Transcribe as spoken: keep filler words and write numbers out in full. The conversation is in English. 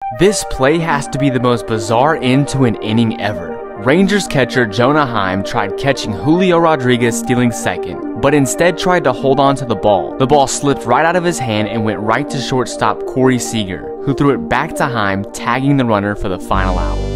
This play has to be the most bizarre end to an inning ever. Rangers catcher Jonah Heim tried catching Julio Rodriguez stealing second, but instead tried to hold on to the ball. The ball slipped right out of his hand and went right to shortstop Corey Seager, who threw it back to Heim, tagging the runner for the final out.